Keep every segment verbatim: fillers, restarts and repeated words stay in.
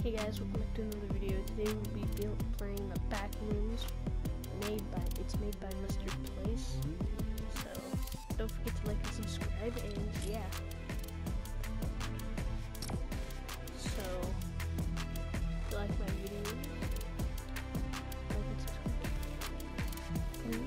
Hey guys, welcome back to another video. Today we'll be build, playing the Backrooms. Made by it's made by Mustard Place. So don't forget to like and subscribe, and yeah. So if you like my video, like and subscribe, please.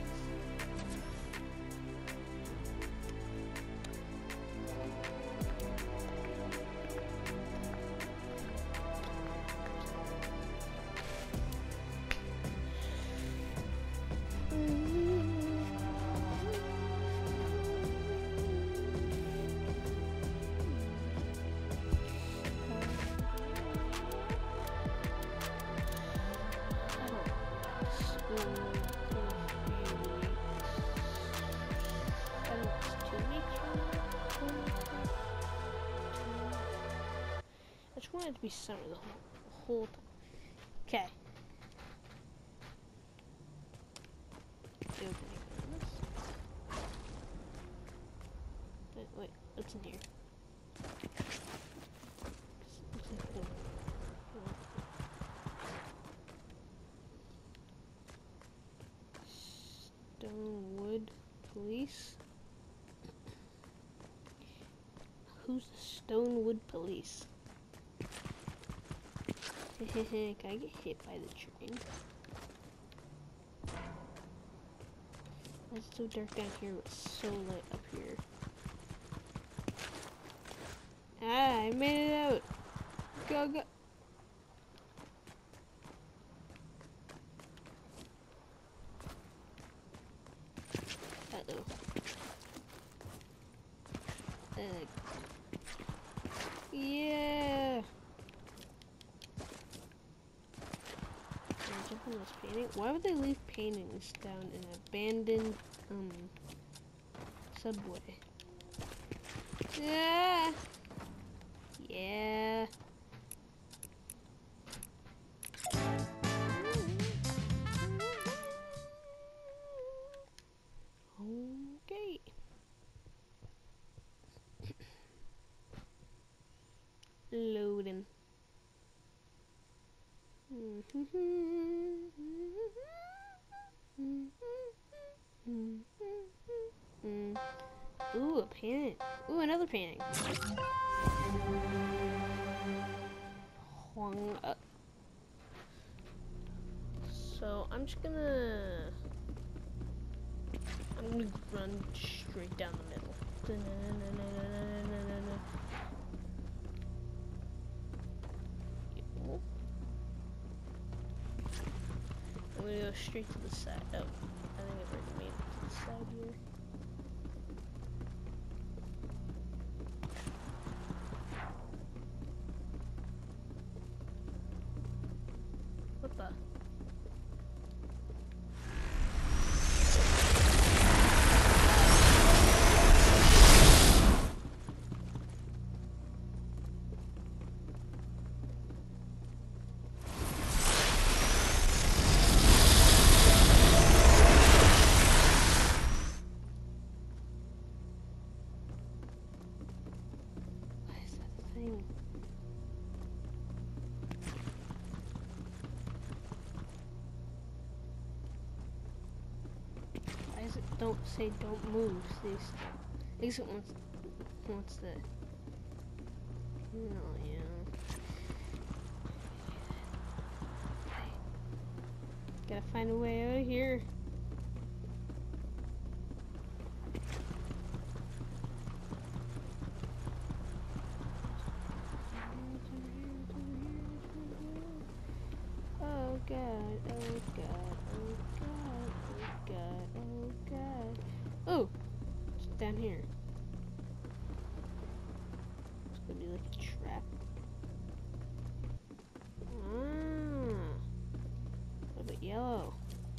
I just wanted it to be summer the whole, whole time. Okay. Wait, wait, what's in here? Looks like the, uh, Stonewood Police. Who's the Stonewood Police? Can I get hit by the train? It's so dark down here, but so light up here. Ah, I made it out! Go, go! Uh-oh. Uh, yeah! Jump on this painting. Why would they leave paintings down in an abandoned um subway? Yeah. Yeah. Okay. Loading. Ooh, a painting. Ooh, another painting. Hung up. So I'm just gonna I'm gonna run straight down the middle. I'm gonna go straight to the side. Oh, I think I've already made it to the side here. What the? Why is it don't say don't move? See, at least it wants wants the no, yeah. Gotta find a way out of here. Oh God, oh God, oh God, oh God, oh God. Oh, it's down here. It's gonna be like a trap. Ah, a little bit yellow.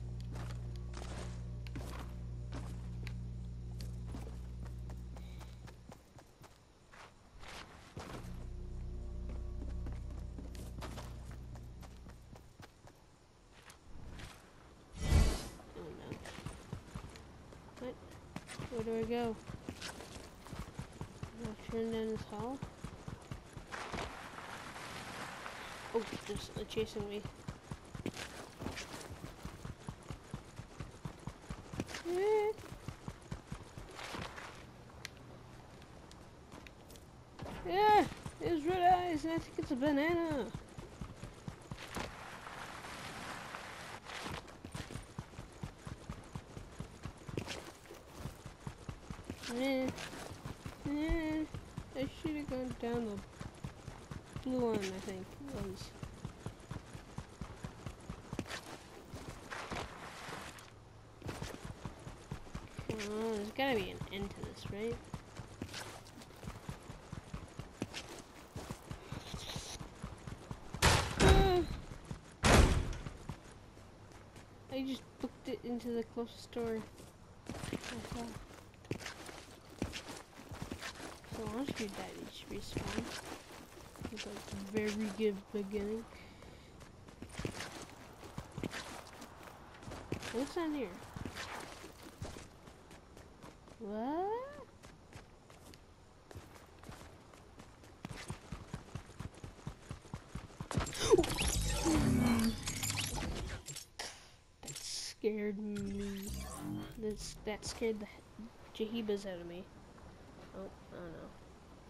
Where do I go? Do I turn down this hall? Oh, they're s- they're chasing me. Eh. Yeah, it's red eyes, and I think it's a banana. Eh, eh, I should have gone down the blue one, I think it was. Oh, there's gotta be an end to this, right? Uh, I just booked it into the closest door I saw. So once you die, you just respawn. It's like a very good beginning. What's on here? What? That scared me. That's, that scared the jahibas out of me. Oh, I don't know.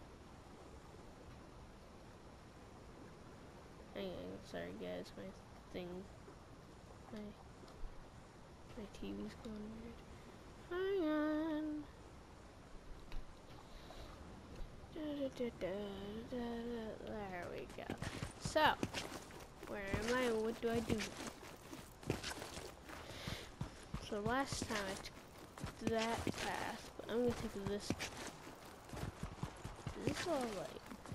Hang on, sorry guys, my thing, my, my T V's going weird. Hang on. Da, da, da, da, da, da. There we go. So, where am I and what do I do? So last time I took that path, but I'm gonna take this. Is this all like?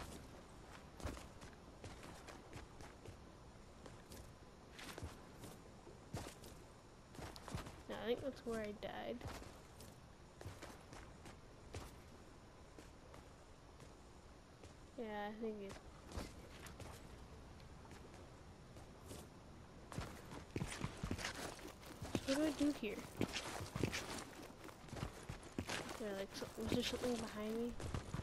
No, I think that's where I died. Yeah, I think it. So what do I do here? Yeah, like, so, was there something behind me?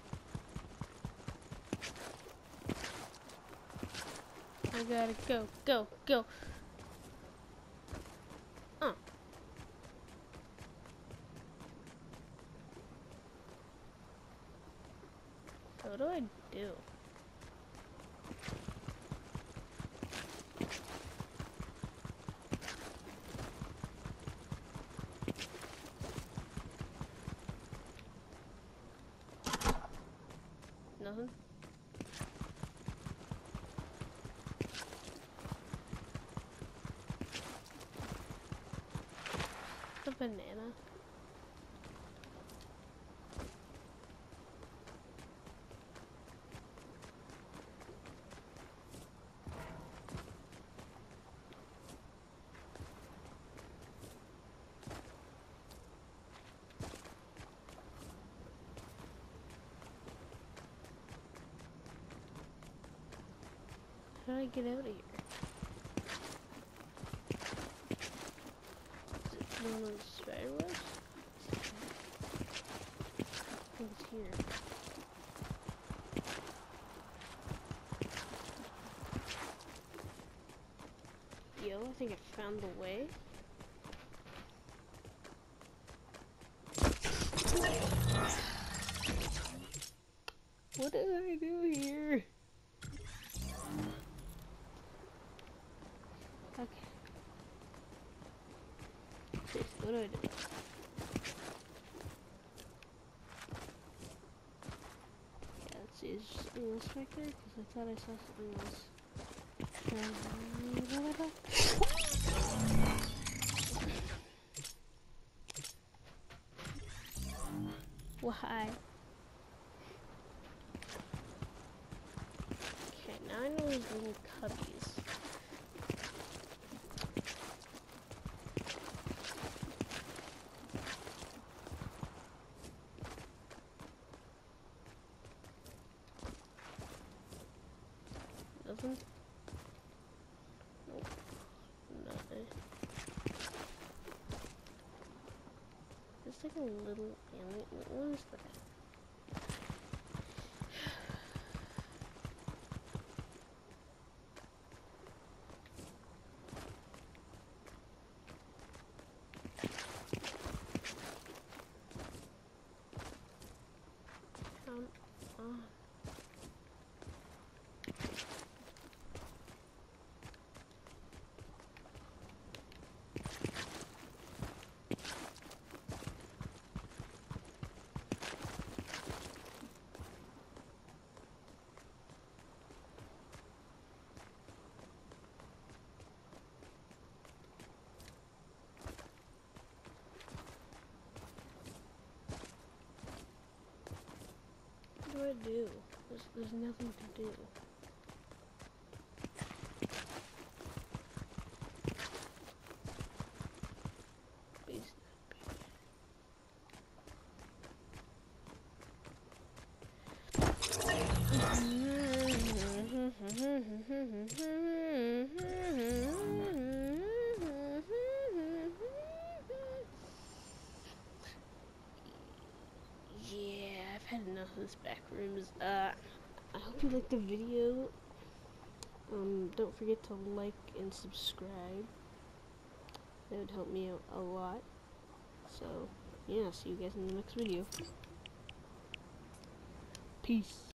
I gotta go, go, go. Oh. So what do I do? Nothing? The banana? How do I get out of here? Is it one of those spider webs? I think it's here. Yo, I think I found the way. What did I do here? Okay. Seriously, what do I do? Yeah, let's see, is there something else right there? Because I thought I saw something else. Why? Okay, now I know these little cubbies. Nothing? Nope. Nothing. It's like a little alien. What is that? do? There's, there's nothing to do. Yeah, I've had enough of this back rooms. Uh, I hope you liked the video. Um, don't forget to like and subscribe. That would help me out a lot. So, yeah, see you guys in the next video. Peace.